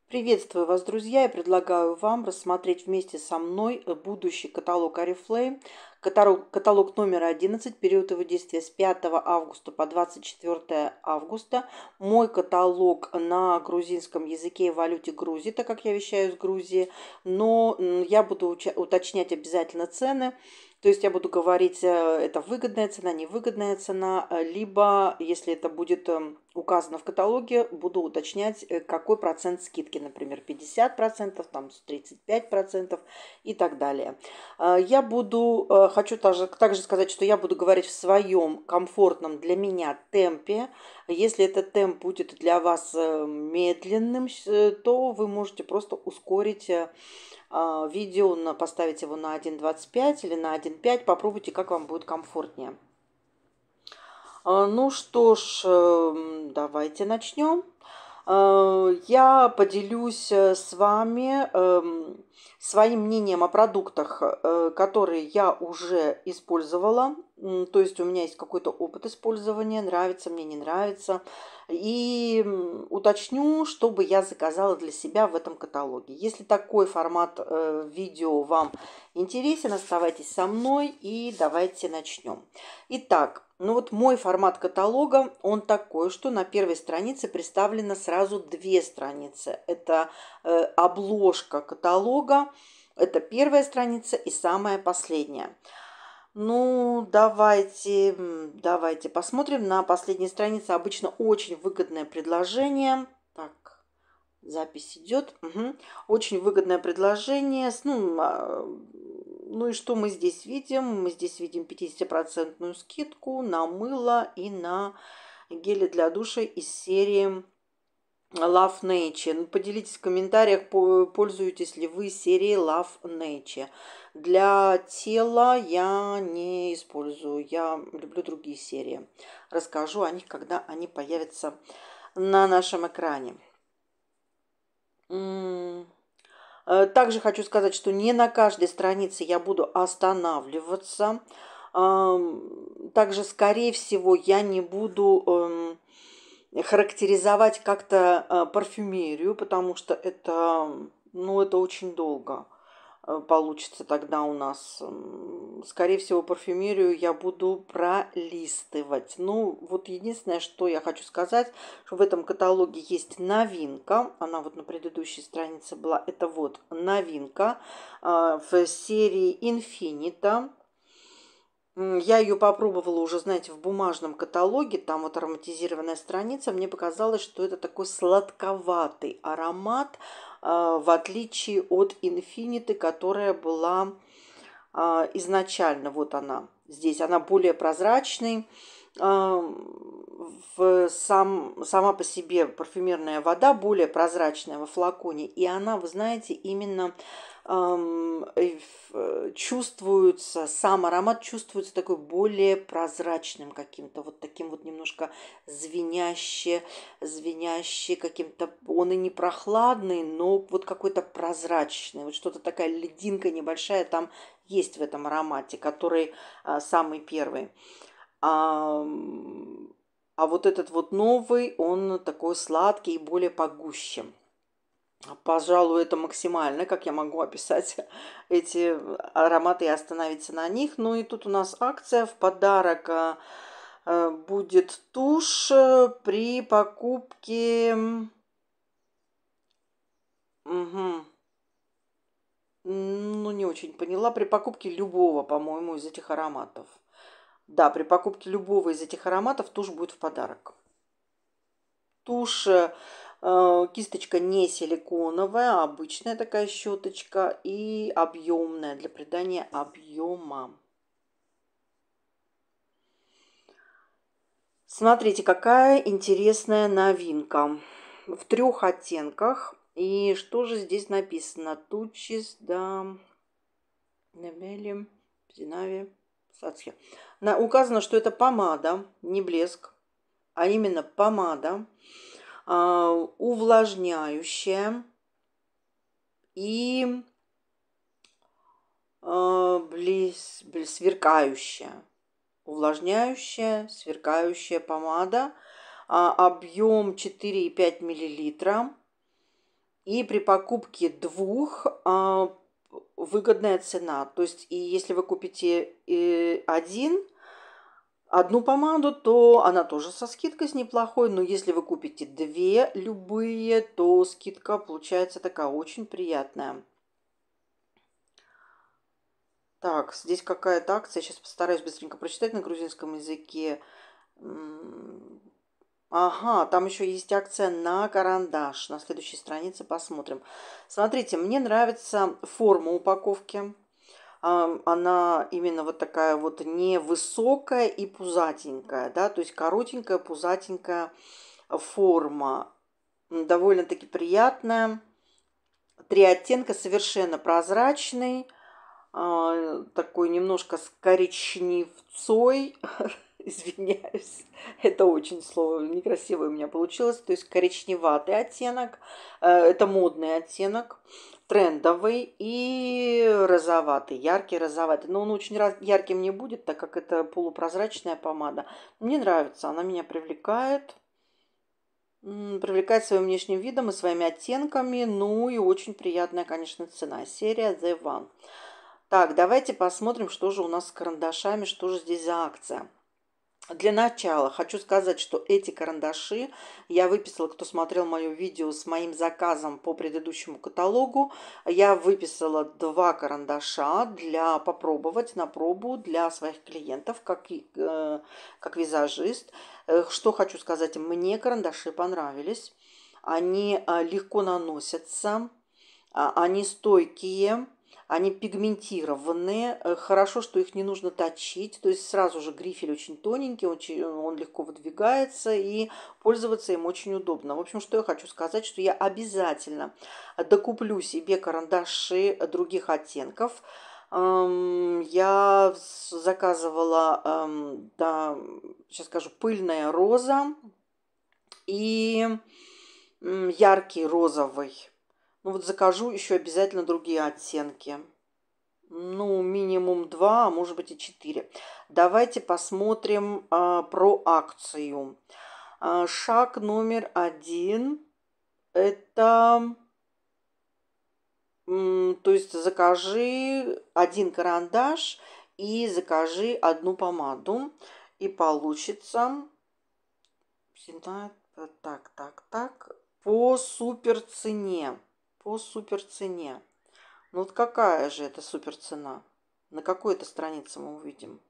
Приветствую вас, друзья! Я предлагаю вам рассмотреть вместе со мной будущий каталог Oriflame, каталог номер 11, период его действия с 5 августа по 24 августа. Мой каталог на грузинском языке и валюте Грузии, так как я вещаю из Грузии, но я буду уточнять обязательно цены. То есть я буду говорить, это выгодная цена, невыгодная цена, либо, если это будет указано в каталоге, буду уточнять, какой процент скидки, например, 50%, там 35% и так далее. Хочу также сказать, что я буду говорить в своем комфортном для меня темпе. Если этот темп будет для вас медленным, то вы можете просто ускорить видео, поставить его на 1.25 или на 1.5. Попробуйте, как вам будет комфортнее. Ну что ж, давайте начнем. Я поделюсь с вами своим мнением о продуктах, которые я уже использовала. То есть у меня есть какой-то опыт использования, нравится мне, не нравится. И уточню, что бы я заказала для себя в этом каталоге. Если такой формат видео вам интересен, оставайтесь со мной и давайте начнем. Итак, ну вот мой формат каталога, он такой, что на первой странице представлено сразу две страницы. Это обложка каталога, это первая страница и самая последняя. Ну, давайте посмотрим. На последней странице обычно очень выгодное предложение. Так, запись идет. Угу. Очень выгодное предложение. Ну и что мы здесь видим? Мы здесь видим 50% скидку на мыло и на гели для душа из серии Love Nature. Ну, поделитесь в комментариях, пользуетесь ли вы серией Love Nature. Для тела я не использую, я люблю другие серии. Расскажу о них, когда они появятся на нашем экране. Также хочу сказать, что не на каждой странице я буду останавливаться. Также, скорее всего, я не буду характеризовать как-то парфюмерию, потому что это, ну, это очень долго получится тогда у нас. Скорее всего, парфюмерию я буду пролистывать. Ну, вот единственное, что я хочу сказать, что в этом каталоге есть новинка. Она вот на предыдущей странице была. Это вот новинка в серии Infinita. Я ее попробовала уже, знаете, в бумажном каталоге, там вот ароматизированная страница. Мне показалось, что это такой сладковатый аромат, в отличие от Инфиниты, которая была изначально. Вот она здесь, она более прозрачной. Сама по себе парфюмерная вода более прозрачная во флаконе. И она, вы знаете, именно чувствуется, сам аромат чувствуется такой более прозрачным каким-то, вот таким вот немножко звеняще каким-то. Он и не прохладный, но вот какой-то прозрачный, вот что-то такая льдинка небольшая там есть в этом аромате, который самый первый. А вот этот вот новый, он такой сладкий и более погуще. Пожалуй, это максимально, как я могу описать эти ароматы и остановиться на них. Ну и тут у нас акция в подарок будет тушь при покупке. Угу. Ну, не очень поняла. При покупке любого, по-моему, из этих ароматов. Да, при покупке любого из этих ароматов тушь будет в подарок. Тушь, кисточка не силиконовая, а обычная такая щеточка и объемная для придания объема. Смотрите, какая интересная новинка. В 3 оттенках. И что же здесь написано? Тучис, да, Небели, Зинави, Сацхи. Указано, что это помада, не блеск, а именно помада, увлажняющая и сверкающая. Увлажняющая, сверкающая помада. Объем 4,5 мл. И при покупке двух выгодная цена. То есть, и если вы купите одну помаду, то она тоже со скидкой с неплохой. Но если вы купите две любые, то скидка получается такая очень приятная. Так, здесь какая-то акция. Сейчас постараюсь быстренько прочитать на грузинском языке. Ага, там еще есть акция на карандаш. На следующей странице посмотрим. Смотрите, мне нравится форма упаковки. Она именно вот такая вот невысокая и пузатенькая, да, то есть коротенькая, пузатенькая форма. Довольно-таки приятная. 3 оттенка, совершенно прозрачный, такой немножко с коричневцой. Извиняюсь, это очень слово некрасивое у меня получилось. То есть коричневатый оттенок, это модный оттенок, трендовый и розоватый, яркий розоватый. Но он очень ярким не будет, так как это полупрозрачная помада. Мне нравится, она меня привлекает. Привлекает своим внешним видом и своими оттенками. Ну и очень приятная, конечно, цена. Серия The One. Так, давайте посмотрим, что же у нас с карандашами, что же здесь за акция. Для начала хочу сказать, что эти карандаши я выписала, кто смотрел мое видео с моим заказом по предыдущему каталогу. Я выписала 2 карандаша для попробовать на пробу для своих клиентов, как визажист. Что хочу сказать, мне карандаши понравились. Они легко наносятся, они стойкие. Они пигментированные. Хорошо, что их не нужно точить. То есть сразу же грифель очень тоненький, он легко выдвигается, и пользоваться им очень удобно. В общем, что я хочу сказать, что я обязательно докуплю себе карандаши других оттенков. Я заказывала, да, сейчас скажу, пыльная роза и яркий розовый. Ну вот закажу еще обязательно другие оттенки. Ну, минимум 2, а может быть и 4. Давайте посмотрим про акцию. Шаг номер 1. Это, то есть закажи 1 карандаш и закажи 1 помаду. И получится, так, по супер цене. По супер цене. Ну вот какая же это супер цена? На какой это странице мы увидим?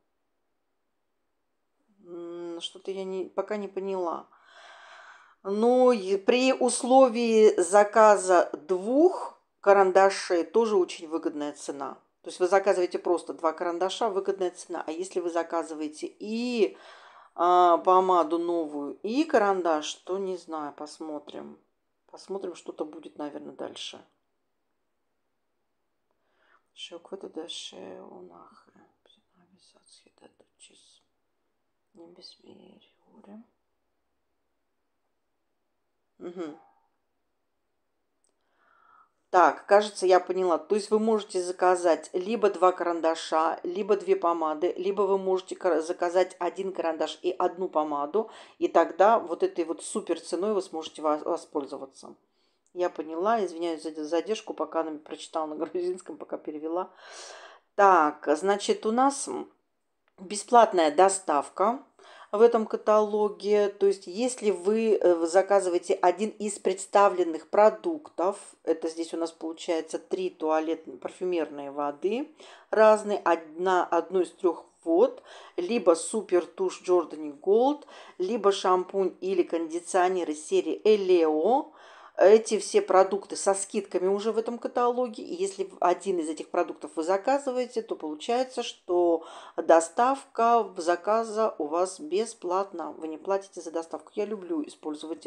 Что-то я пока не поняла. Но при условии заказа 2 карандашей тоже очень выгодная цена. То есть вы заказываете просто 2 карандаша, выгодная цена. А если вы заказываете и помаду новую, и карандаш, то не знаю, посмотрим. Посмотрим, что-то будет, наверное, дальше. Çok kötü de şey onahı. Не без veriyorum. Угу. Так, кажется, я поняла. То есть вы можете заказать либо 2 карандаша, либо 2 помады, либо вы можете заказать 1 карандаш и 1 помаду, и тогда вот этой вот супер ценой вы сможете воспользоваться. Я поняла, извиняюсь за задержку, пока она прочитала на грузинском, пока перевела. Так, значит, у нас бесплатная доставка в этом каталоге. То есть, если вы заказываете один из представленных продуктов, это здесь у нас получается 3 парфюмерные воды разные, одну из 3 вод, либо супер тушь Jordani Gold, либо шампунь или кондиционер из серии Eleo. Эти все продукты со скидками уже в этом каталоге. И если один из этих продуктов вы заказываете, то получается, что доставка заказа у вас бесплатна. Вы не платите за доставку. Я люблю использовать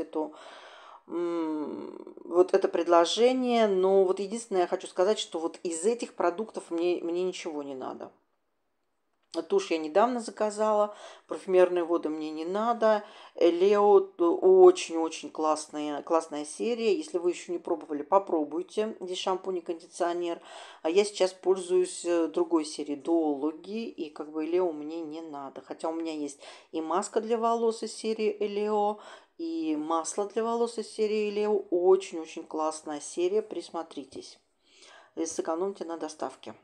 вот это предложение. Но вот единственное, я хочу сказать, что вот из этих продуктов мне ничего не надо. Тушь я недавно заказала, парфюмерные воды мне не надо. Лео очень-очень классная серия. Если вы еще не пробовали, попробуйте. Здесь шампунь и кондиционер. А я сейчас пользуюсь другой серией Дуологи, и как бы Лео мне не надо. Хотя у меня есть и маска для волос из серии Элео, и масло для волос из серии Лео. Очень-очень классная серия, присмотритесь. И сэкономьте на доставке.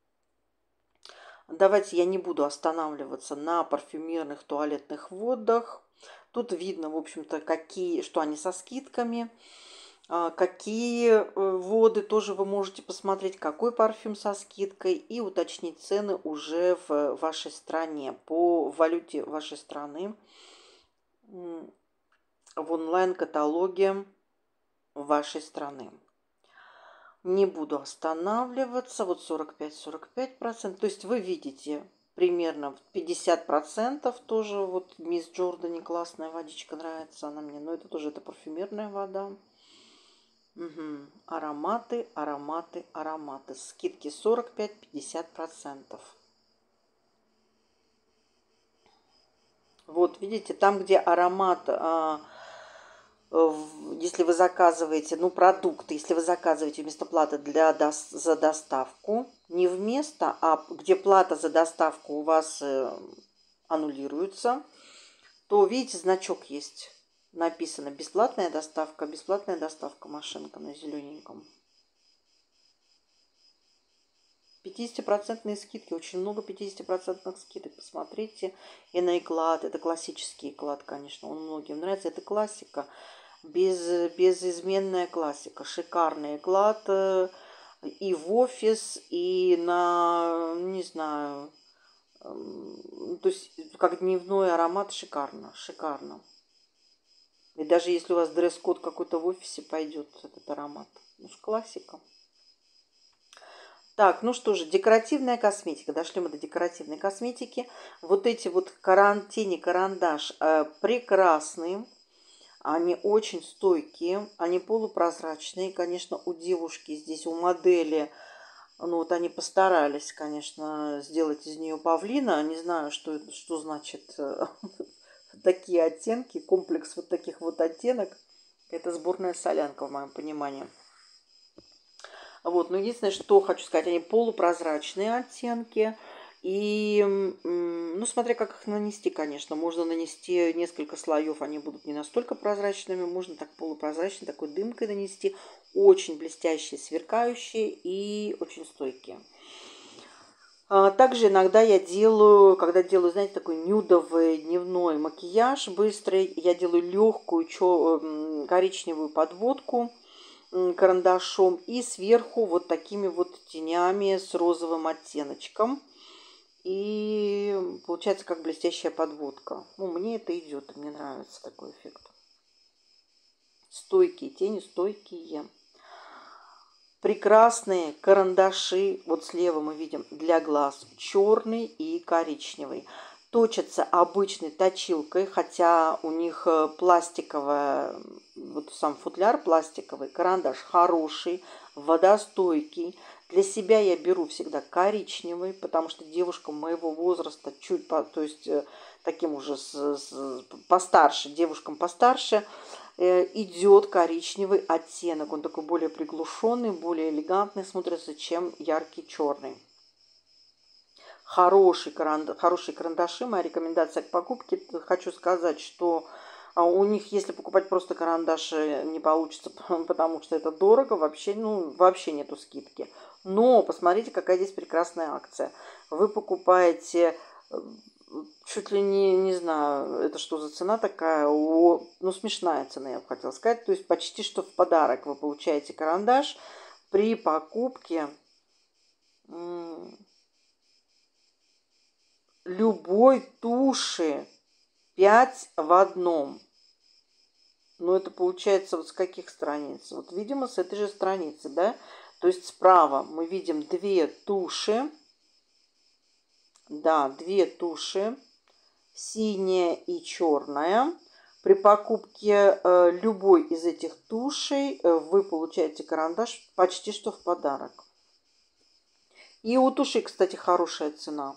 Давайте я не буду останавливаться на парфюмерных туалетных водах. Тут видно, в общем-то, что они со скидками. Какие воды тоже вы можете посмотреть, какой парфюм со скидкой и уточнить цены уже в вашей стране, по валюте вашей страны, в онлайн-каталоге вашей страны. Не буду останавливаться. Вот 45-45%. То есть вы видите примерно 50% тоже. Вот Мисс Джордани классная водичка, нравится она мне. Но это тоже парфюмерная вода. Угу. Ароматы, ароматы, ароматы. Скидки 45-50%. Вот видите, там, где аромат... если вы заказываете, продукты, если вы заказываете вместо платы за доставку, не вместо, а где плата за доставку у вас аннулируется, то, видите, значок есть. Написано бесплатная доставка, машинка на зелененьком. 50% скидки, очень много 50% скидок. Посмотрите, и на эклад, это классический эклад, конечно, он многим нравится, это классика. Безизменная классика. Шикарный эклад и в офис, и на, не знаю, то есть как дневной аромат шикарно, шикарно. И даже если у вас дресс-код какой-то в офисе, пойдет этот аромат. Классика. Так, ну что же, декоративная косметика. Дошли мы до декоративной косметики. Вот эти вот тени карандаш прекрасные. Они очень стойкие, они полупрозрачные. Конечно, у девушки здесь, у модели, вот они постарались, конечно, сделать из нее павлина. Не знаю, что значит такие оттенки, комплекс вот таких вот оттенок. Это сборная солянка, в моем понимании. Вот, но единственное, что хочу сказать, они полупрозрачные оттенки. И, смотря как их нанести, конечно. Можно нанести несколько слоев, они будут не настолько прозрачными. Можно так полупрозрачной, такой дымкой нанести. Очень блестящие, сверкающие и очень стойкие. Также иногда я делаю, когда делаю, знаете, такой нюдовый дневной макияж быстрый, я делаю легкую коричневую подводку карандашом и сверху вот такими вот тенями с розовым оттеночком. И получается как блестящая подводка. Мне это идет, мне нравится такой эффект. Стойкие тени, стойкие. Прекрасные карандаши. Вот слева мы видим для глаз черный и коричневый. Точатся обычной точилкой, хотя у них пластиковая, вот сам футляр пластиковый, карандаш хороший, водостойкий. Для себя я беру всегда коричневый, потому что девушкам моего возраста, то есть таким уже постарше, девушкам постарше, идет коричневый оттенок. Он такой более приглушенный, более элегантный смотрится, чем яркий черный. Хорошие карандаши. Моя рекомендация к покупке. Хочу сказать, что у них, если покупать просто карандаши, не получится, потому что это дорого. Вообще нету скидки. Но посмотрите, какая здесь прекрасная акция. Вы покупаете чуть ли не знаю, это что за цена такая, смешная цена, я бы хотела сказать. То есть почти что в подарок вы получаете карандаш при покупке любой туши 5 в одном. Но это получается вот с каких страниц? Вот, видимо, с этой же страницы, да? То есть справа мы видим 2 туши. Да, 2 туши. Синяя и черная. При покупке любой из этих тушей вы получаете карандаш почти что в подарок. И у туши, кстати, хорошая цена.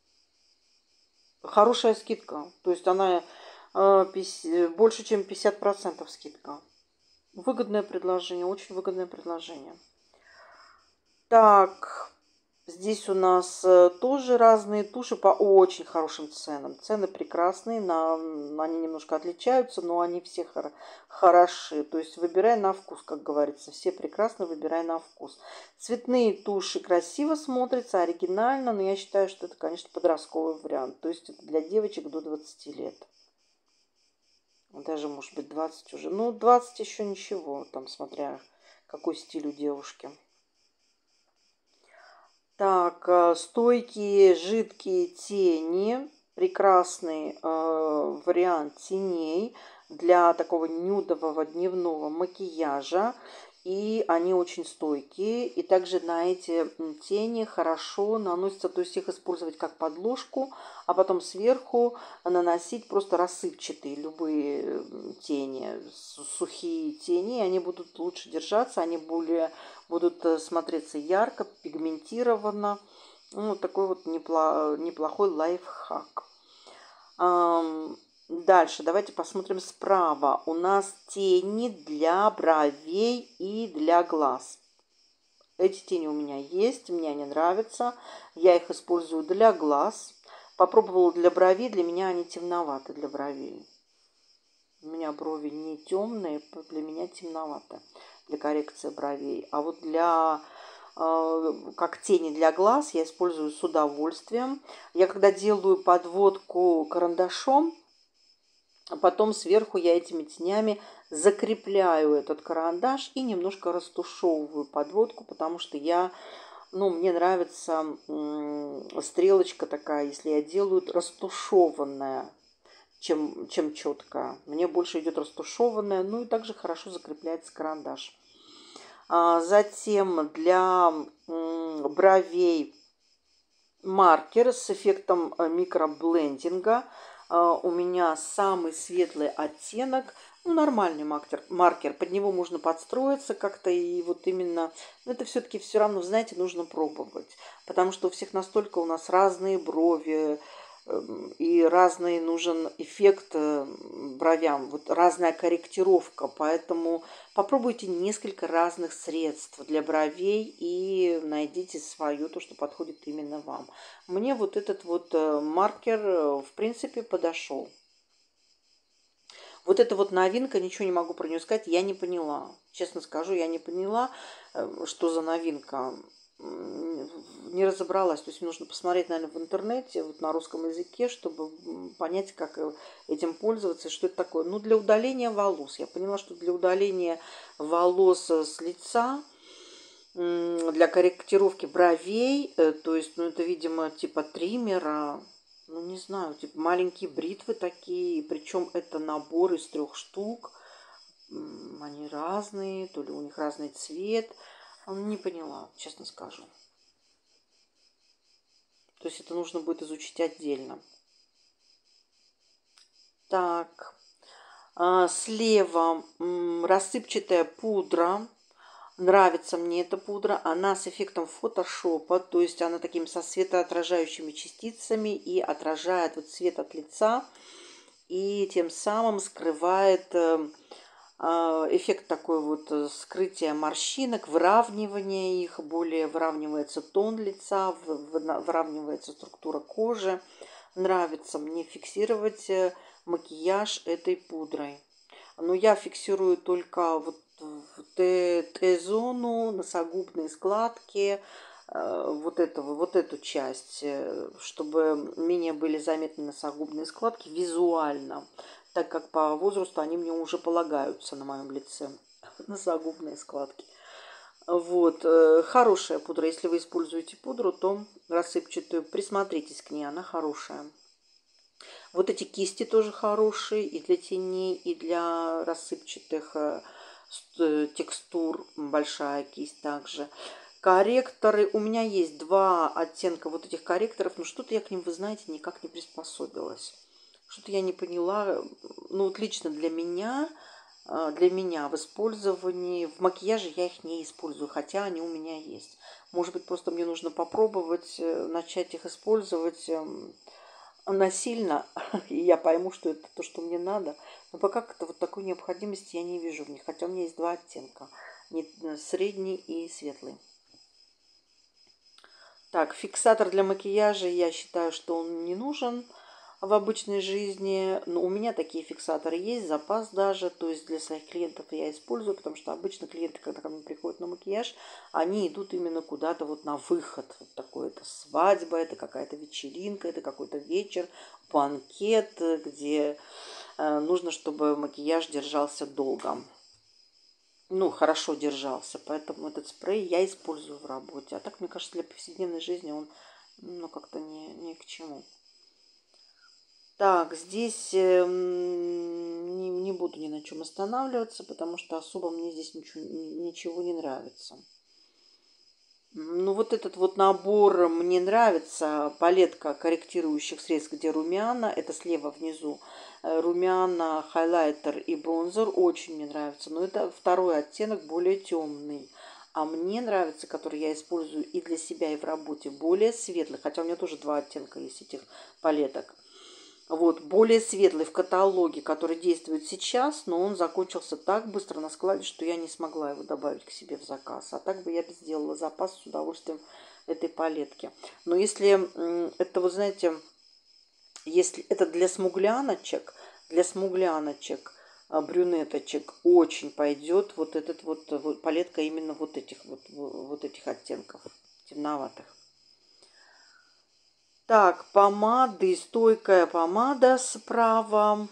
Хорошая скидка. То есть она больше, чем 50% скидка. Выгодное предложение, очень выгодное предложение. Так, Здесь у нас тоже разные туши по очень хорошим ценам. Цены прекрасные, они немножко отличаются, но они все хороши. То есть выбирай на вкус, как говорится. Все прекрасно, выбирай на вкус. Цветные туши красиво смотрятся, оригинально, но я считаю, что это, конечно, подростковый вариант. То есть это для девочек до 20 лет. Даже, может быть, 20 уже. Ну, 20 еще ничего, там, смотря какой стиль у девушки. Так, стойкие жидкие тени. Прекрасный вариант теней для такого нюдового дневного макияжа. И они очень стойкие. И также на эти тени хорошо наносятся, то есть их использовать как подложку, а потом сверху наносить просто рассыпчатые любые тени, сухие тени. Они будут лучше держаться, они более будут смотреться ярко, пигментированно. Ну, вот такой вот неплохой лайфхак. Дальше давайте посмотрим справа. У нас тени для бровей и для глаз. Эти тени у меня есть, мне они нравятся. Я их использую для глаз. Попробовала для бровей, для меня они темноваты для бровей. У меня брови не темные, для меня темновато для коррекции бровей. А вот как тени для глаз я использую с удовольствием. Я когда делаю подводку карандашом, а потом сверху я этими тенями закрепляю этот карандаш и немножко растушевываю подводку, потому что мне нравится стрелочка такая, если я делаю растушеванная, чем четкая. Мне больше идет растушеванная, ну и также хорошо закрепляется карандаш. Затем для бровей маркер с эффектом микроблендинга. У меня самый светлый оттенок, нормальный маркер. Под него можно подстроиться как-то. И вот именно, это все-таки все равно, знаете, нужно пробовать. Потому что у всех настолько у нас разные брови, и разный нужен эффект бровям, вот разная корректировка, поэтому попробуйте несколько разных средств для бровей и найдите свое, то, что подходит именно вам. Мне вот этот вот маркер, в принципе, подошел. Вот эта вот новинка, ничего не могу про нее сказать, я не поняла. Честно скажу, я не поняла, что за новинка. Не разобралась. То есть нужно посмотреть, наверное, в интернете, вот на русском языке, чтобы понять, как этим пользоваться, что это такое. Ну, для удаления волос. Я поняла, что для удаления волос с лица, для корректировки бровей, то есть, это, видимо, типа триммера, не знаю, типа маленькие бритвы такие, причем это набор из 3 штук. Они разные, то ли у них разный цвет. Не поняла, честно скажу. То есть это нужно будет изучить отдельно. Так, слева рассыпчатая пудра. Нравится мне эта пудра. Она с эффектом фотошопа, то есть она такими со светоотражающими частицами и отражает вот цвет от лица. И тем самым скрывает эффект такой вот скрытия морщинок, выравнивания их, более выравнивается тон лица, выравнивается структура кожи. Нравится мне фиксировать макияж этой пудрой. Но я фиксирую только вот Т-зону, носогубные складки, вот эту часть, чтобы менее были заметны носогубные складки визуально, так как по возрасту они мне уже полагаются на моем лице, носогубные складки. Вот, хорошая пудра. Если вы используете пудру, то рассыпчатую, присмотритесь к ней, она хорошая. Вот эти кисти тоже хорошие и для теней, и для рассыпчатых текстур. Большая кисть также. Корректоры. У меня есть 2 оттенка вот этих корректоров, но что-то я к ним, вы знаете, никак не приспособилась. Что-то я не поняла. Ну, вот лично для меня в использовании, в макияже я их не использую, хотя они у меня есть. Может быть, просто мне нужно попробовать начать их использовать насильно, и я пойму, что это то, что мне надо. Но пока как-то вот такой необходимости я не вижу в них. Хотя у меня есть 2 оттенка. Средний и светлый. Так, фиксатор для макияжа, я считаю, что он не нужен в обычной жизни. Но у меня такие фиксаторы есть, запас даже. То есть для своих клиентов я использую, потому что обычно клиенты, когда ко мне приходят на макияж, они идут именно куда-то вот на выход. Вот такой, это свадьба, это какая-то вечеринка, это какой-то вечер, банкет, где нужно, чтобы макияж держался долго. Ну, хорошо держался. Поэтому этот спрей я использую в работе. А так, мне кажется, для повседневной жизни он, ну, как-то не к чему. Так, здесь не буду ни на чем останавливаться, потому что особо мне здесь ничего не нравится. Ну, вот этот вот набор мне нравится. Палетка корректирующих средств, где румяна. Это слева внизу. Румяна, хайлайтер и бронзер. Очень мне нравится. Но это второй оттенок, более темный. А мне нравится, который я использую и для себя, и в работе, более светлый. Хотя у меня тоже два оттенка есть этих палеток. Вот, более светлый в каталоге, который действует сейчас, но он закончился так быстро на складе, что я не смогла его добавить к себе в заказ. А так бы я бы сделала запас с удовольствием этой палетки. Но если это, вы знаете, если это для смугляночек, брюнеточек очень пойдет вот этот вот палетка именно вот этих оттенков темноватых. Так, помады, стойкая помада справа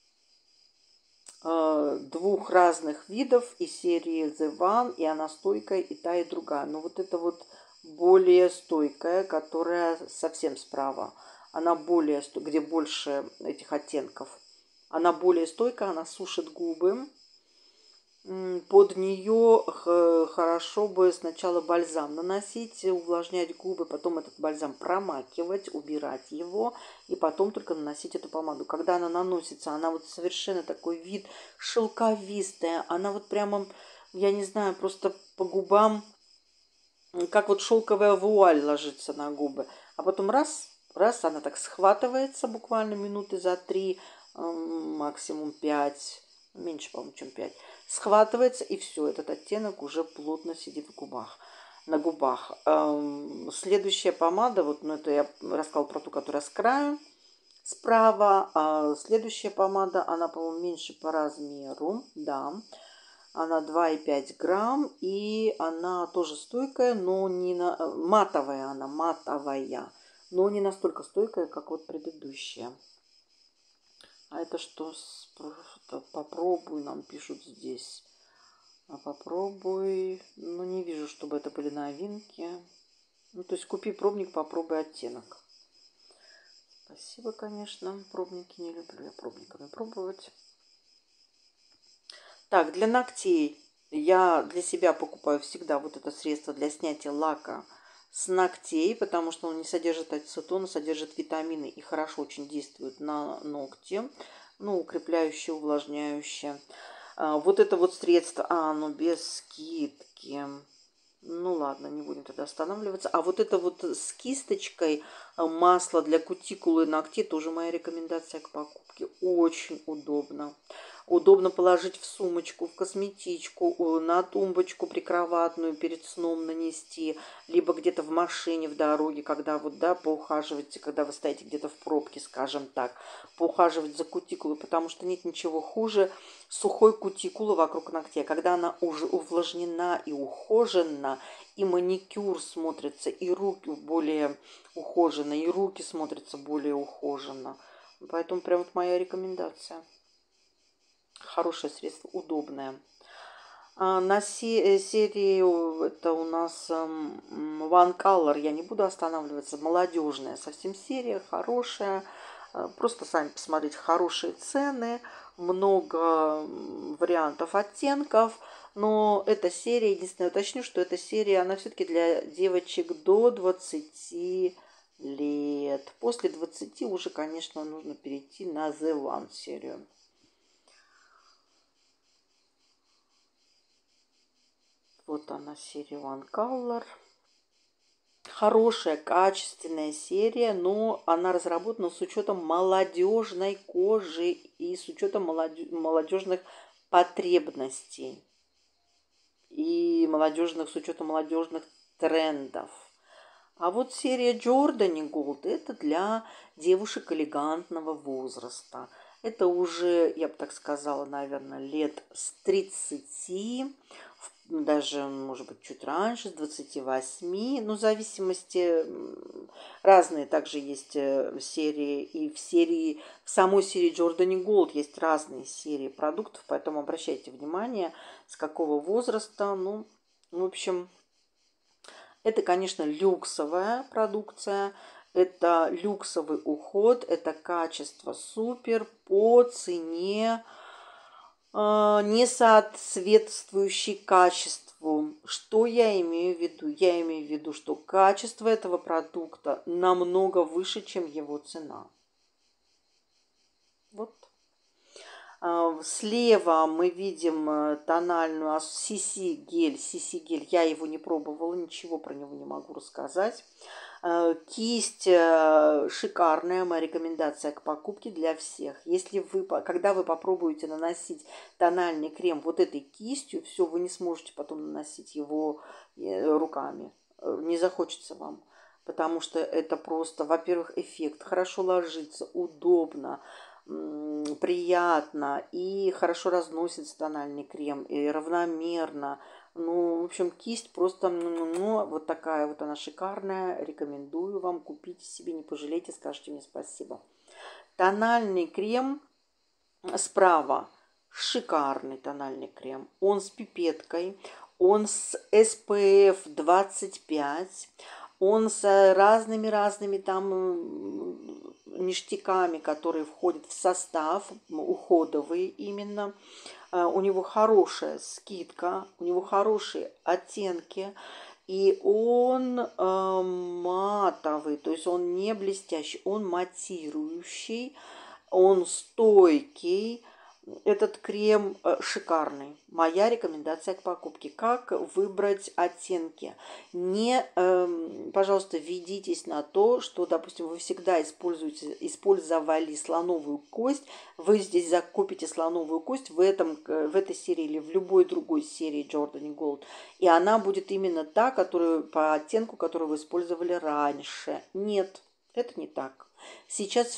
двух разных видов из серии The One, и она стойкая и та, и другая. Но вот это вот более стойкая, которая совсем справа. Она более, где больше этих оттенков. Она более стойкая, она сушит губы. Под нее хорошо бы сначала бальзам наносить, увлажнять губы, потом этот бальзам промакивать, убирать его, и потом только наносить эту помаду. Когда она наносится, она вот совершенно такой вид шелковистая, она вот прямо, я не знаю, просто по губам, как вот шелковая вуаль ложится на губы. А потом раз, она так схватывается буквально минуты за 3, максимум 5, меньше, по-моему, чем 5, схватывается, и все, этот оттенок уже плотно сидит в губах, на губах. Следующая помада, вот, ну, это я рассказала про ту, которая с краю, справа. А следующая помада, она, по-моему, меньше по размеру, да. Она 2,5 грамм, и она тоже стойкая, но не на... матовая она, матовая, но не настолько стойкая, как вот предыдущая. А это что? Попробуй, нам пишут здесь. А попробуй. Ну, не вижу, чтобы это были новинки. Ну, то есть купи пробник, попробуй оттенок. Спасибо, конечно. Пробники не люблю я пробниками пробовать. Так, для ногтей я для себя покупаю всегда вот это средство для снятия лака с ногтей, потому что он не содержит ацетон, содержит витамины и хорошо очень действует на ногти. Ну, укрепляющее, увлажняющее. Вот это вот средство, оно без скидки. Ну ладно, не будем тогда останавливаться. А вот это вот с кисточкой масло для кутикулы и ногтей тоже моя рекомендация к покупке. Очень удобно. Удобно положить в сумочку, в косметичку, на тумбочку прикроватную перед сном нанести, либо где-то в машине в дороге, когда вот, да, поухаживать, когда вы стоите где-то в пробке, скажем так, поухаживать за кутикулой, потому что нет ничего хуже сухой кутикулы вокруг ногтя. Когда она уже увлажнена и ухожена, и маникюр смотрится, и руки более ухоженно, и руки смотрятся более ухоженно. Поэтому прям вот моя рекомендация. Хорошее средство, удобное. На серии это у нас One Color, я не буду останавливаться, молодежная совсем серия, хорошая. Просто сами посмотрите, хорошие цены, много вариантов оттенков. Но эта серия, единственное, уточню, что эта серия, она все-таки для девочек до 20 лет. После 20 уже, конечно, нужно перейти на The One серию. Вот она, серия One Color. Хорошая, качественная серия, но она разработана с учетом молодежной кожи и с учетом молодежных потребностей. И с учетом молодежных трендов. А вот серия Giordani Gold – это для девушек элегантного возраста. Это уже, я бы так сказала, наверное, лет с 30, даже, может быть, чуть раньше, с 28. Ну, в зависимости, разные также есть серии. И в самой серии Giordani Gold есть разные серии продуктов, поэтому обращайте внимание, с какого возраста. Ну, в общем, это, конечно, люксовая продукция, это люксовый уход, это качество супер по цене, не соответствующий качеству. Что я имею в виду? Я имею в виду, что качество этого продукта намного выше, чем его цена. Вот. Слева мы видим тональную CC гель. CC гель, я его не пробовала, ничего про него не могу рассказать. Кисть шикарная, моя рекомендация к покупке для всех. Если вы, когда вы попробуете наносить тональный крем вот этой кистью, все, вы не сможете потом наносить его руками. Не захочется вам. Потому что это просто, во-первых, эффект, хорошо ложится, удобно, приятно и хорошо разносится тональный крем, и равномерно. Ну, в общем, кисть просто, вот такая вот она шикарная. Рекомендую вам, купите себе, не пожалейте, скажите мне спасибо. Тональный крем справа. Шикарный тональный крем. Он с пипеткой, он с SPF 25, он с разными там ништяками, которые входят в состав, уходовые именно. У него хорошая скидка, у него хорошие оттенки, и он матовый, то есть он не блестящий, он матирующий, он стойкий. Этот крем шикарный. Моя рекомендация к покупке. Как выбрать оттенки? Пожалуйста, ведитесь на то, что, допустим, вы всегда использовали слоновую кость. Вы здесь закупите слоновую кость в этой серии или в любой другой серии Giordani Gold. И она будет именно та, по оттенку, которую вы использовали раньше. Нет, это не так. Сейчас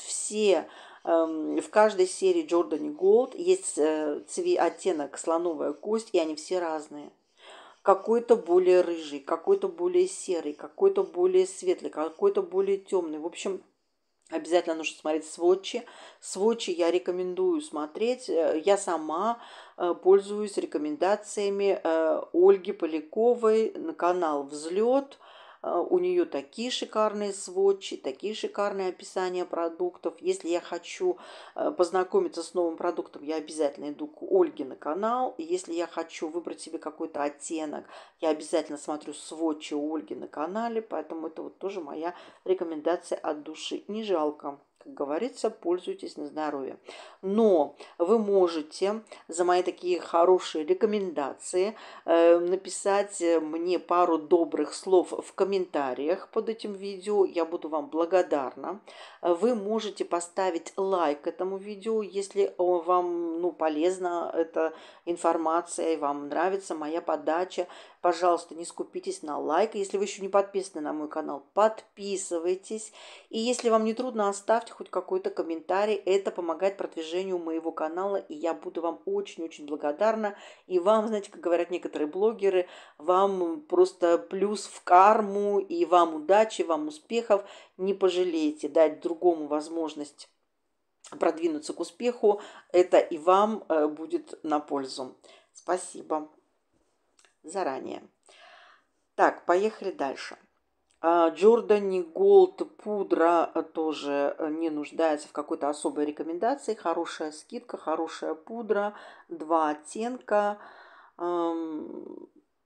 в каждой серии Giordani Gold есть оттенок слоновая кость, и они все разные. Какой-то более рыжий, какой-то более серый, какой-то более светлый, какой-то более темный. В общем, обязательно нужно смотреть сводчи. Сводчи я рекомендую смотреть. Я сама пользуюсь рекомендациями Ольги Поляковой на канал «Взлет». У нее такие шикарные сводчи, такие шикарные описания продуктов. Если я хочу познакомиться с новым продуктом, я обязательно иду к Ольге на канал. Если я хочу выбрать себе какой-то оттенок, я обязательно смотрю сводчи у Ольги на канале. Поэтому это вот тоже моя рекомендация от души. Не жалко. Как говорится, пользуйтесь на здоровье. Но вы можете за мои такие хорошие рекомендации написать мне пару добрых слов в комментариях под этим видео. Я буду вам благодарна. Вы можете поставить лайк этому видео, если вам полезна эта информация и вам нравится моя подача. Пожалуйста, не скупитесь на лайк. Если вы еще не подписаны на мой канал, подписывайтесь. И если вам не трудно, оставьте хоть какой-то комментарий. Это помогает продвижению моего канала, и я буду вам очень-очень благодарна. И вам, знаете, как говорят некоторые блогеры, вам просто плюс в карму, и вам удачи, вам успехов. Не пожалейте дать другому возможность продвинуться к успеху. Это и вам будет на пользу. Спасибо заранее. Так, поехали дальше. Giordani Gold пудра тоже не нуждается в какой-то особой рекомендации. Хорошая скидка, хорошая пудра, 2 оттенка. Ну,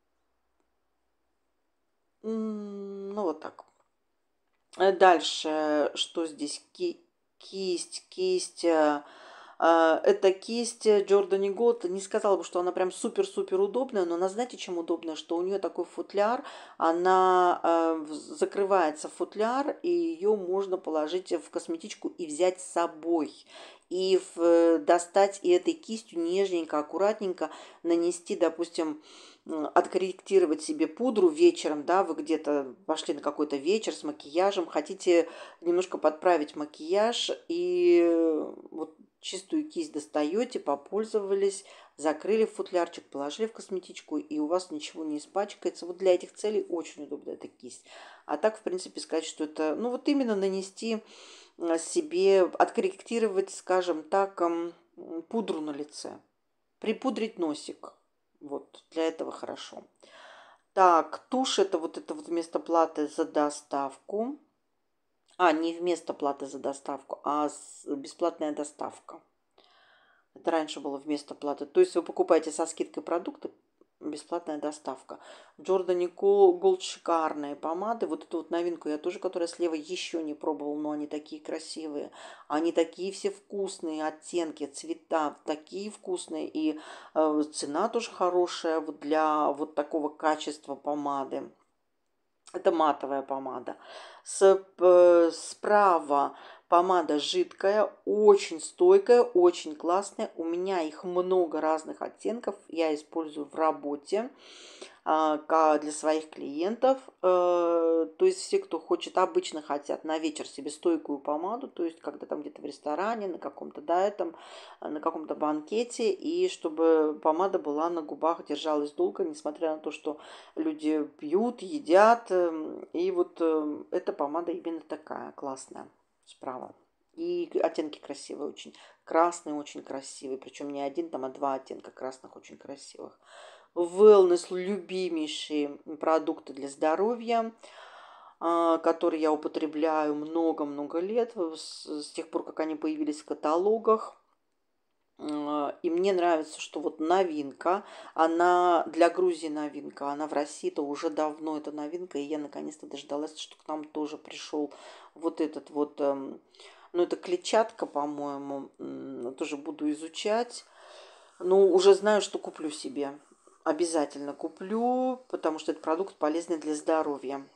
вот так. Дальше, что здесь? Кисть. Эта кисть Giordani Gold, не сказала бы, что она прям супер-супер удобная, но она, знаете, чем удобная? Что у нее такой футляр, она закрывается футляр, и ее можно положить в косметичку и взять с собой. И достать и этой кистью нежненько, аккуратненько нанести, допустим, откорректировать себе пудру вечером, да, вы где-то пошли на какой-то вечер с макияжем, хотите немножко подправить макияж, и вот чистую кисть достаете, попользовались, закрыли в футлярчик, положили в косметичку, и у вас ничего не испачкается. Вот для этих целей очень удобна эта кисть. А так, в принципе, сказать, что это, ну вот именно нанести себе, откорректировать, скажем так, пудру на лице, припудрить носик. Вот, для этого хорошо. Так, тушь это вот вместо платы за доставку. Не вместо платы за доставку, а бесплатная доставка. Это раньше было вместо платы. То есть вы покупаете со скидкой продукты, бесплатная доставка. Джордан Голд шикарные помады. Вот эту вот новинку я тоже, которая слева, еще не пробовала, но они такие красивые. Они такие все вкусные, оттенки, цвета такие вкусные. И цена тоже хорошая вот для вот такого качества помады. Это матовая помада. Справа помада жидкая, очень стойкая, очень классная. У меня их много разных оттенков. Я использую в работе для своих клиентов. То есть все, кто хочет, обычно хотят на вечер себе стойкую помаду, то есть когда там где-то в ресторане, на каком-то, да, на каком-то банкете, и чтобы помада была на губах, держалась долго, несмотря на то, что люди пьют, едят. И вот эта помада именно такая классная справа. И оттенки красивые очень. Красный очень красивый, причем не один, там, а два оттенка красных очень красивых. Wellness любимейшие продукты для здоровья, которые я употребляю много-много лет, с тех пор, как они появились в каталогах. И мне нравится, что вот новинка, она для Грузии новинка, она в России-то уже давно это новинка, и я наконец-то дождалась, что к нам тоже пришел вот этот вот, ну это клетчатка, по-моему, тоже буду изучать. Ну, уже знаю, что куплю себе. Обязательно куплю, потому что этот продукт полезный для здоровья.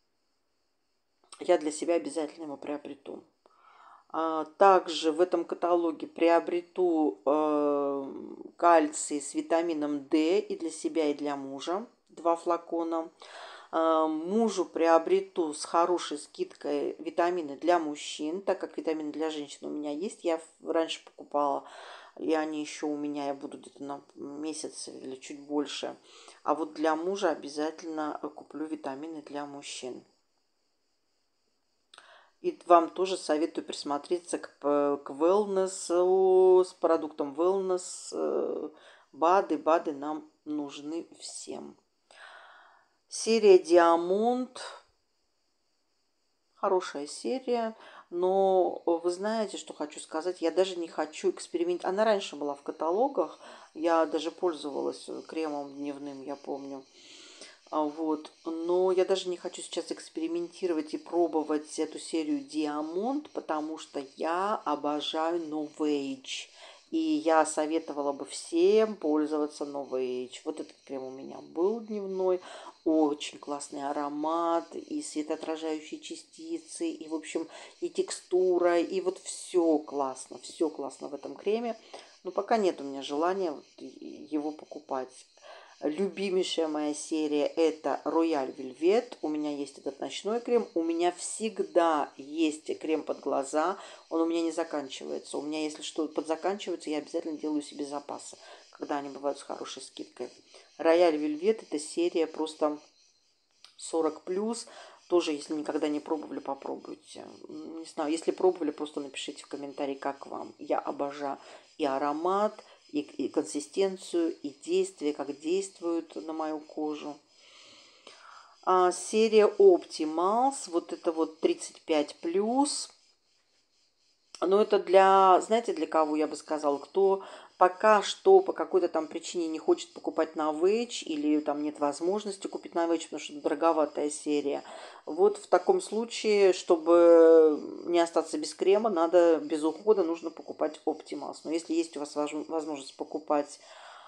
Я для себя обязательно его приобрету. Также в этом каталоге приобрету кальций с витамином D и для себя, и для мужа. 2 флакона. Мужу приобрету с хорошей скидкой витамины для мужчин, так как витамины для женщин у меня есть. Я раньше покупала, и они еще у меня, я буду где-то на месяц или чуть больше. А вот для мужа обязательно куплю витамины для мужчин. И вам тоже советую присмотреться к wellness, с продуктом wellness. БАДы нам нужны всем. Серия Диамонд. Хорошая серия. Но вы знаете, что хочу сказать? Я даже не хочу экспериментировать. Она раньше была в каталогах. Я даже пользовалась кремом дневным, я помню. Вот. Но я даже не хочу сейчас экспериментировать и пробовать эту серию Diamond, потому что я обожаю Novage. И я советовала бы всем пользоваться Novage. Вот этот крем у меня был дневной. Очень классный аромат, и светоотражающие частицы, и, в общем, и текстура, и вот все классно в этом креме. Но пока нет у меня желания его покупать. Любимейшая моя серия это Royal Velvet. У меня есть этот ночной крем. У меня всегда есть крем под глаза. Он у меня не заканчивается. У меня, если что подзаканчивается, я обязательно делаю себе запасы, когда они бывают с хорошей скидкой. Royal Velvet это серия просто 40+. Тоже, если никогда не пробовали, попробуйте. Не знаю, если пробовали, просто напишите в комментарии, как вам. Я обожаю и аромат, и консистенцию, и действие, как действуют на мою кожу. Серия Optimals, вот это вот 35+. Но это для, знаете, для кого я бы сказала, кто пока что по какой-то там причине не хочет покупать на Novage или там нет возможности купить на Novage, потому что это дороговатая серия. Вот в таком случае, чтобы не остаться без крема, надо без ухода, нужно покупать Optimals. Но если есть у вас возможность покупать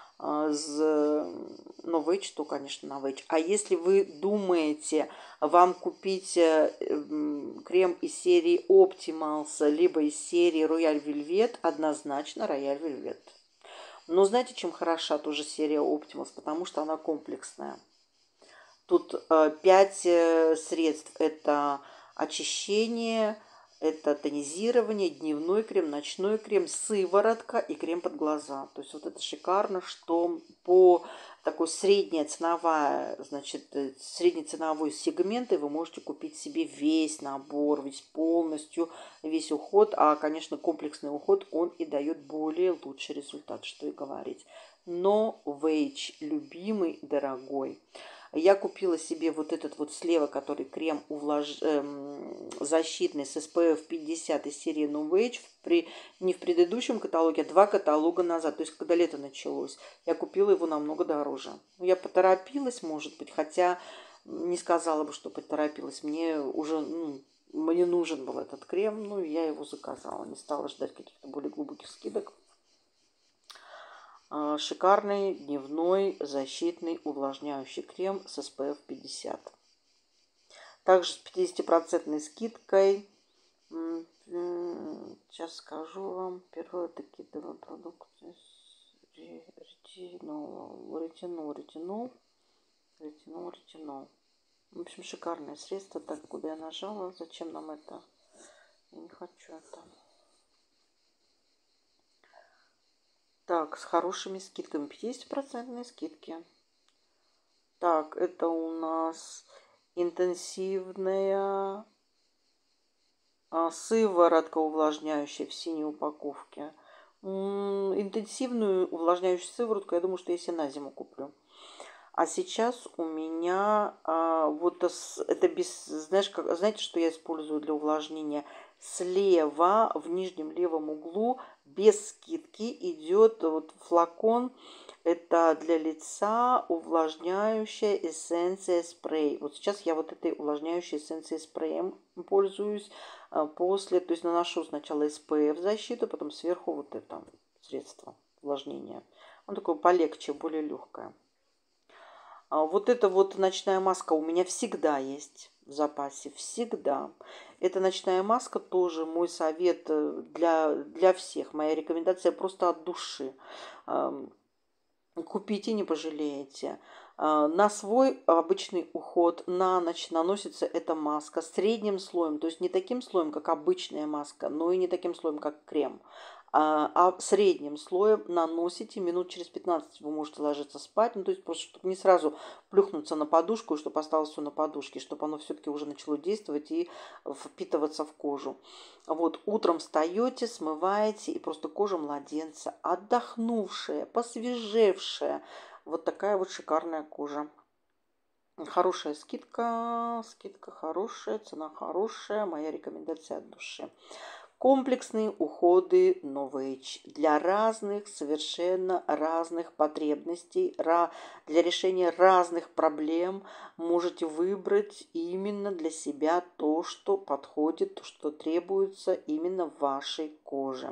Novage, то, конечно, Novage. А если вы думаете, вам купить крем из серии Optimals, либо из серии Royal Velvet, однозначно Royal Velvet. Но знаете, чем хороша тоже серия Optimus? Потому что она комплексная. Тут 5 средств. Это очищение, это тонизирование, дневной крем, ночной крем, сыворотка и крем под глаза. То есть вот это шикарно, что по такой средняя ценовая, значит, среднеценовой сегмент, и вы можете купить себе весь набор, весь полностью, весь уход. А, конечно, комплексный уход, он и дает более лучший результат, что и говорить. Но Novage, любимый, дорогой. Я купила себе вот этот вот слева, который крем защитный с SPF 50 из серии Novage. Не в предыдущем каталоге, а 2 каталога назад. То есть, когда лето началось. Я купила его намного дороже. Я поторопилась, может быть, хотя не сказала бы, что поторопилась. Мне уже, мне нужен был этот крем, ну, и я его заказала. Не стала ждать каких-то более глубоких скидок. Шикарный дневной защитный увлажняющий крем с SPF 50. Также с 50% скидкой. Сейчас скажу вам. Первый такие два продукта. Ретинол. В общем, шикарное средство. Так, куда я нажала? Зачем нам это? Я не хочу это. Так, с хорошими скидками. 50% скидки. Так, это у нас интенсивная сыворотка увлажняющая в синей упаковке. Интенсивную увлажняющую сыворотку, я думаю, что я себе на зиму куплю. А сейчас у меня вот это без, знаете, что я использую для увлажнения? Слева в нижнем левом углу без скидки идет вот флакон. Это для лица увлажняющая эссенция спрей. Вот сейчас я вот этой увлажняющей эссенцией спреем пользуюсь. После, то есть наношу сначала SPF защиту, потом сверху вот это средство увлажнения. Он такой полегче, более легкое. Вот эта вот ночная маска у меня всегда есть в запасе. Всегда. Эта ночная маска тоже мой совет для всех. Моя рекомендация просто от души. Купите, не пожалеете. На свой обычный уход на ночь наносится эта маска средним слоем. То есть не таким слоем, как обычная маска, но и не таким слоем, как крем. А средним слоем наносите минут через 15 вы можете ложиться спать. Ну, то есть просто, чтобы не сразу плюхнуться на подушку, и чтобы осталось все на подушке, чтобы оно все-таки уже начало действовать и впитываться в кожу. Вот утром встаете, смываете, и просто кожа младенца, отдохнувшая, посвежевшая. Вот такая вот шикарная кожа. Хорошая скидка, скидка хорошая, цена хорошая, моя рекомендация от души. Комплексные уходы Novage для разных, совершенно разных потребностей, для решения разных проблем можете выбрать именно для себя то, что подходит, то, что требуется именно вашей коже.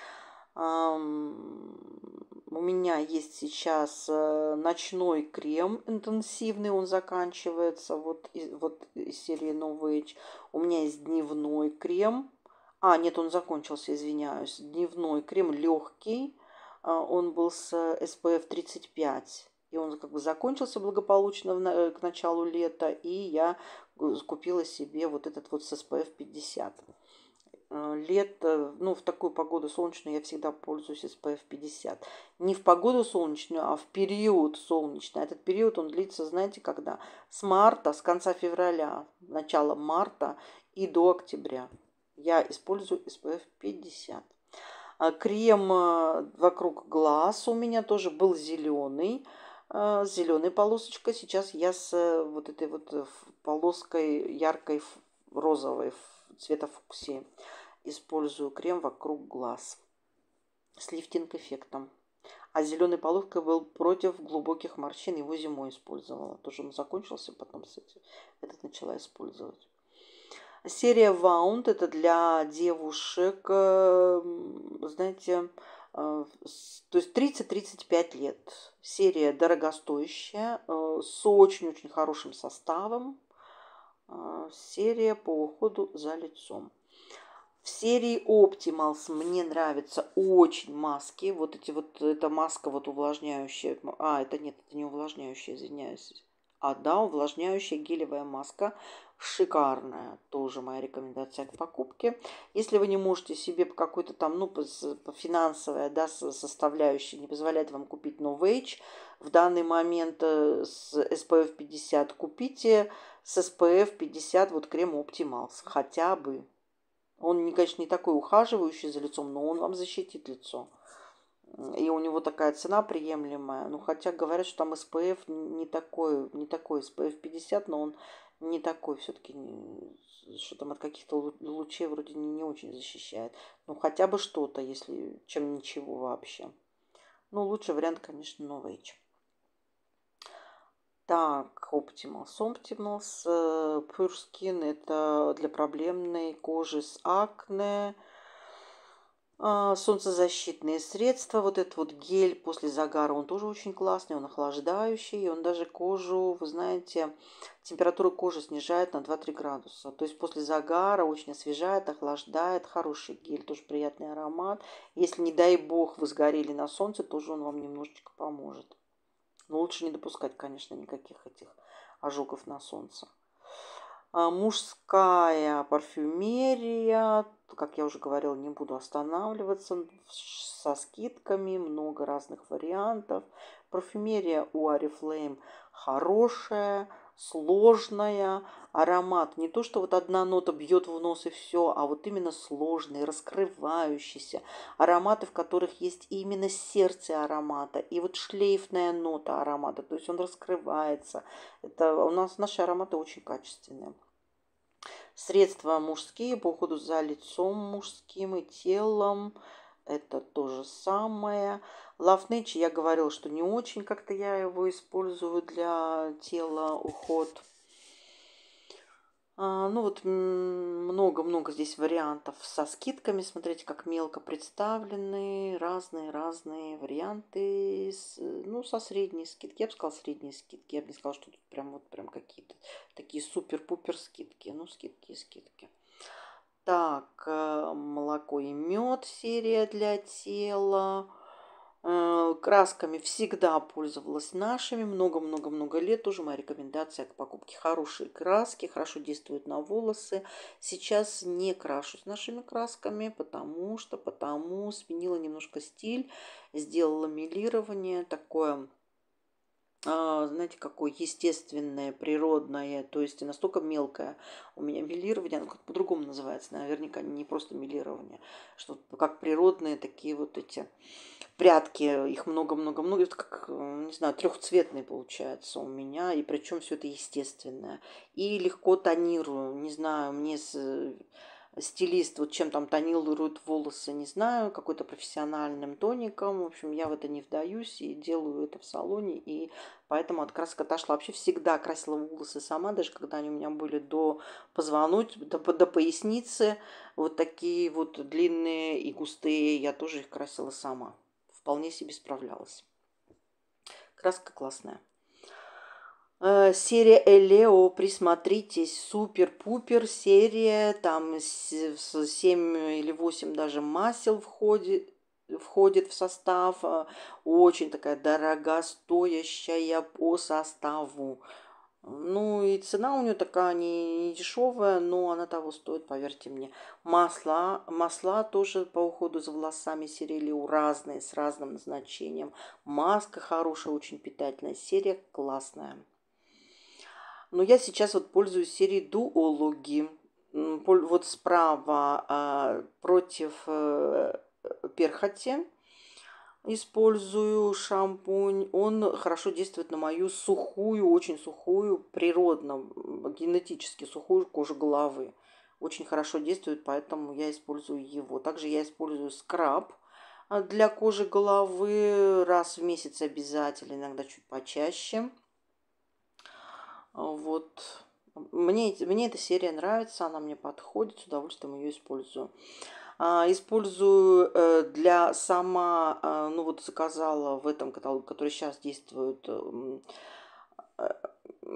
У меня есть сейчас ночной крем интенсивный, он заканчивается вот из серии Novage. У меня есть дневной крем. Нет, он закончился, извиняюсь. Дневной крем легкий. Он был с SPF 35. И он как бы закончился благополучно к началу лета. И я купила себе вот этот вот с SPF 50. Лето, ну, в такую погоду солнечную я всегда пользуюсь SPF 50. Не в погоду солнечную, а в период солнечный. Этот период, он длится, знаете, когда? С марта, с конца февраля, начала марта и до октября. Я использую SPF 50. Крем вокруг глаз у меня тоже был зеленый, с зеленой полосочкой. Сейчас я с вот этой вот полоской яркой розовой цвета фуксии использую крем вокруг глаз с лифтинг-эффектом. А зеленой полоской был против глубоких морщин. Его зимой использовала. Тоже он закончился, потом этот начала использовать. Серия Wound это для девушек, знаете, то есть 30-35 лет. Серия дорогостоящая, с очень-очень хорошим составом. Серия по уходу за лицом. В серии Optimals мне нравятся очень маски. Вот эти вот, эта маска вот увлажняющая. Это нет, это не увлажняющая, извиняюсь. Да, увлажняющая гелевая маска. Шикарная. Тоже моя рекомендация к покупке. Если вы не можете себе по какой-то там, по финансовой, да, составляющей не позволяет вам купить Novage, в данный момент с SPF 50 купите с SPF 50 вот крем Optimals. Хотя бы. Он, конечно, не такой ухаживающий за лицом, но он вам защитит лицо. И у него такая цена приемлемая. Ну, хотя говорят, что там SPF не такой SPF 50, но он не такой все-таки, что там от каких-то лучей вроде не очень защищает. Ну, хотя бы что-то, если чем ничего вообще. Ну, лучший вариант, конечно, Novage. Так, Optimals. Pure Skin это для проблемной кожи с акне. Солнцезащитные средства. Вот этот вот гель после загара, он тоже очень классный, он охлаждающий. Он даже кожу, вы знаете, температуру кожи снижает на 2-3 градуса. То есть после загара очень освежает, охлаждает. Хороший гель, тоже приятный аромат. Если, не дай бог, вы сгорели на солнце, тоже он вам немножечко поможет. Но лучше не допускать, конечно, никаких этих ожогов на солнце. Мужская парфюмерия. Как я уже говорила, не буду останавливаться. Со скидками, много разных вариантов. Парфюмерия у Oriflame хорошая, сложная. Аромат не то, что вот одна нота бьет в нос и все, а вот именно сложный, раскрывающийся. Ароматы, в которых есть именно сердце аромата и вот шлейфная нота аромата. То есть он раскрывается. Это у нас наши ароматы очень качественные. Средства мужские по уходу за лицом мужским и телом. Это то же самое. Love Nature, я говорила, что не очень как-то я его использую для тела, уход. Ну вот много-много здесь вариантов со скидками. Смотрите, как мелко представлены. Разные-разные варианты. Со средней скидки. Я бы сказала, средние скидки. Я бы не сказала, что тут прям какие-то такие супер-пупер скидки. Ну, скидки и скидки. Так, молоко и мед серия для тела. Красками всегда пользовалась нашими. Много-много-много лет. Тоже моя рекомендация к покупке. Хорошие краски, хорошо действуют на волосы. Сейчас не крашусь нашими красками, потому сменила немножко стиль. Сделала мелирование такое, знаете, какое естественное, природное, то есть настолько мелкое у меня мелирование, оно как по-другому называется, наверняка не просто мелирование, что как природные такие вот эти прядки, их много-много-много, это как, не знаю, трехцветный получается у меня, и причем все это естественное. И легко тонирую, не знаю, мне стилист вот чем там тонирует волосы, не знаю, какой-то профессиональным тоником. В общем, я в это не вдаюсь и делаю это в салоне, и поэтому от краска отошла. Вообще всегда красила волосы сама, даже когда они у меня были до до поясницы, вот такие вот длинные и густые, я тоже их красила сама. Вполне себе справлялась. Краска классная. Серия Элео, присмотритесь, супер-пупер серия, там 7 или 8 даже масел входит в состав, очень такая дорогостоящая по составу. Ну и цена у нее такая не дешевая, но она того стоит, поверьте мне. Масла тоже по уходу за волосами серии Элео разные, с разным назначением. Маска хорошая, очень питательная, серия классная. Но я сейчас вот пользуюсь серией Дуологи. Вот справа против перхоти использую шампунь. Он хорошо действует на мою сухую, очень сухую, природно, генетически сухую кожу головы. Очень хорошо действует, поэтому я использую его. Также я использую скраб для кожи головы раз в месяц обязательно, иногда чуть почаще. Вот. Мне эта серия нравится, она мне подходит, с удовольствием ее использую. Использую для сама, ну вот заказала в этом каталоге, который сейчас действует,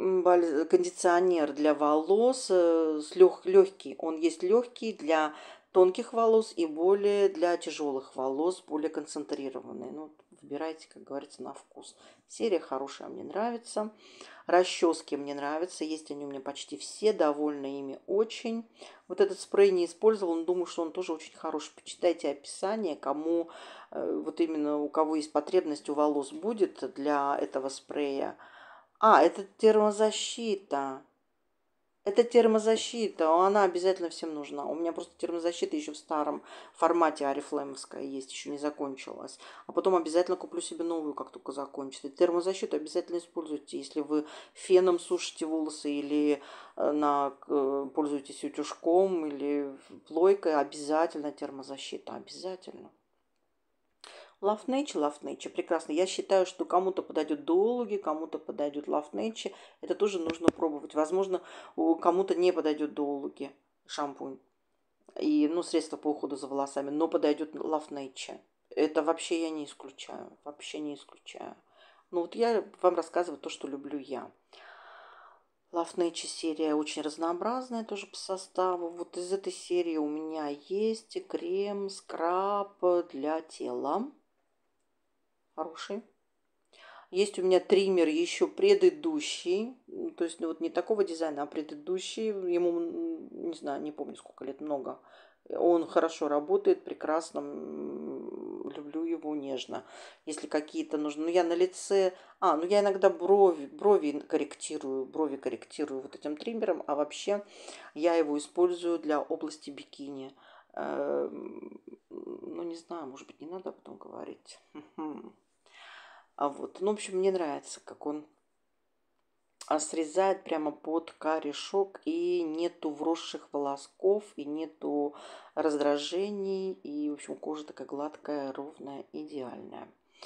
кондиционер для волос, легкий. Он есть легкий для тонких волос и более для тяжелых волос, более концентрированные. Ну, выбирайте, как говорится, на вкус. Серия хорошая, мне нравится. Расчески мне нравятся. Есть они у меня почти все, довольна ими очень. Вот этот спрей не использовал, но думаю, что он тоже очень хороший. Почитайте описание, кому, вот именно у кого есть потребность у волос будет для этого спрея. А, это термозащита. Это термозащита, она обязательно всем нужна. У меня просто термозащита еще в старом формате орифлеймовская есть, еще не закончилась. А потом обязательно куплю себе новую, как только закончится. Термозащиту обязательно используйте, если вы феном сушите волосы или пользуетесь утюжком или плойкой. Обязательно термозащита, обязательно. Love Nature, Love Nature. Прекрасно. Я считаю, что кому-то подойдет Дуологи, кому-то подойдет Love Nature. Это тоже нужно пробовать. Возможно, кому-то не подойдет Дуологи шампунь и, ну, средства по уходу за волосами, но подойдет Love Nature. Это вообще я не исключаю. Вообще не исключаю. Ну, вот я вам рассказываю то, что люблю я. Love Nature серия очень разнообразная тоже по составу. Вот из этой серии у меня есть крем, скраб для тела. Хороший. Есть у меня триммер еще предыдущий, то есть ну, вот не такого дизайна, а предыдущий. Ему, не знаю, не помню сколько лет, много. Он хорошо работает, прекрасно. Люблю его нежно. Если какие-то нужны... Ну, я на лице... ну, я иногда брови корректирую вот этим триммером, а вообще я его использую для области бикини. Ну, не знаю, может быть, не надо об этом говорить. Ну, в общем, мне нравится, как он срезает прямо под корешок, и нету вросших волосков, и нету раздражений, и, в общем, кожа такая гладкая, ровная, идеальная.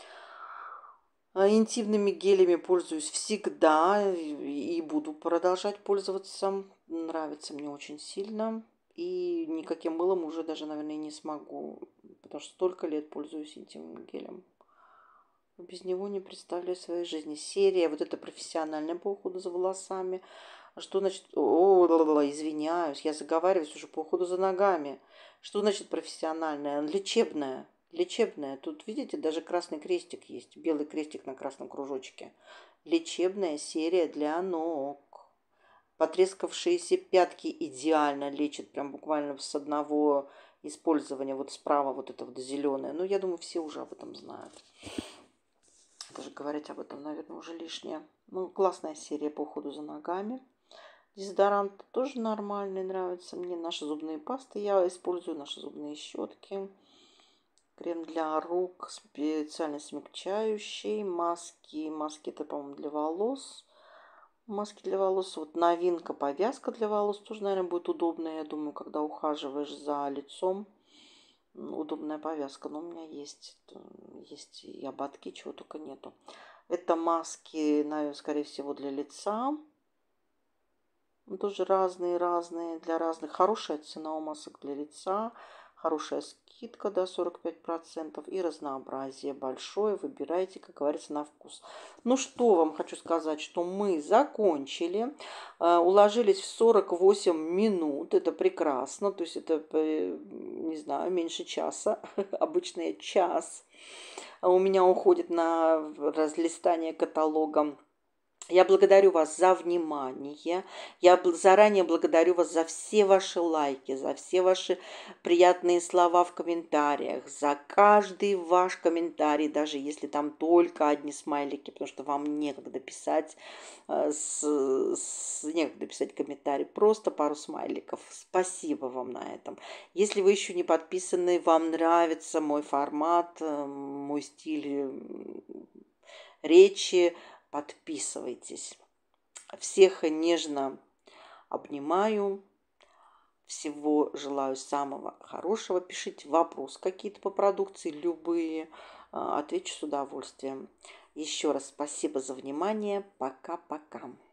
Интимными гелями пользуюсь всегда и буду продолжать пользоваться. Нравится мне очень сильно. И никаким мылом уже даже, наверное, не смогу, потому что столько лет пользуюсь интимным гелем. Без него не представляю своей жизни. Серия вот эта профессиональная по уходу за волосами. Что значит... извиняюсь, я заговариваюсь уже по уходу за ногами. Что значит профессиональная? Лечебная. Лечебная. Тут, видите, даже красный крестик есть. Белый крестик на красном кружочке. Лечебная серия для ног. Потрескавшиеся пятки идеально лечат. Прям буквально с одного использования. Вот справа вот это вот зеленое. Ну, я думаю, все уже об этом знают. Даже говорить об этом, наверное, уже лишнее. Ну, классная серия по уходу за ногами. Дезодорант тоже нормальный, нравится мне. Наши зубные пасты я использую, наши зубные щетки. Крем для рук, специально смягчающий. Маски. Маски это, по-моему, для волос. Маски для волос. Вот новинка, повязка для волос. Тоже, наверное, будет удобная, я думаю, когда ухаживаешь за лицом. Удобная повязка, но у меня есть и ободки, чего только нету. Это маски, наверное, скорее всего, для лица. Тоже разные для разных. Хорошая цена у масок для лица, хорошая скидка до 45% и разнообразие большое. Выбирайте, как говорится, на вкус. Ну что вам хочу сказать, что мы закончили, уложились в 48 минут. Это прекрасно, то есть это, не знаю, меньше часа, обычно час у меня уходит на разлистание каталога. Я благодарю вас за внимание. Я заранее благодарю вас за все ваши лайки, за все ваши приятные слова в комментариях, за каждый ваш комментарий, даже если там только одни смайлики, потому что вам некогда писать, некогда писать комментарий, просто пару смайликов. Спасибо вам на этом. Если вы еще не подписаны, вам нравится мой формат, мой стиль речи, подписывайтесь. Всех нежно обнимаю. Всего желаю самого хорошего. Пишите вопросы какие-то по продукции, любые. Отвечу с удовольствием. Еще раз спасибо за внимание. Пока-пока.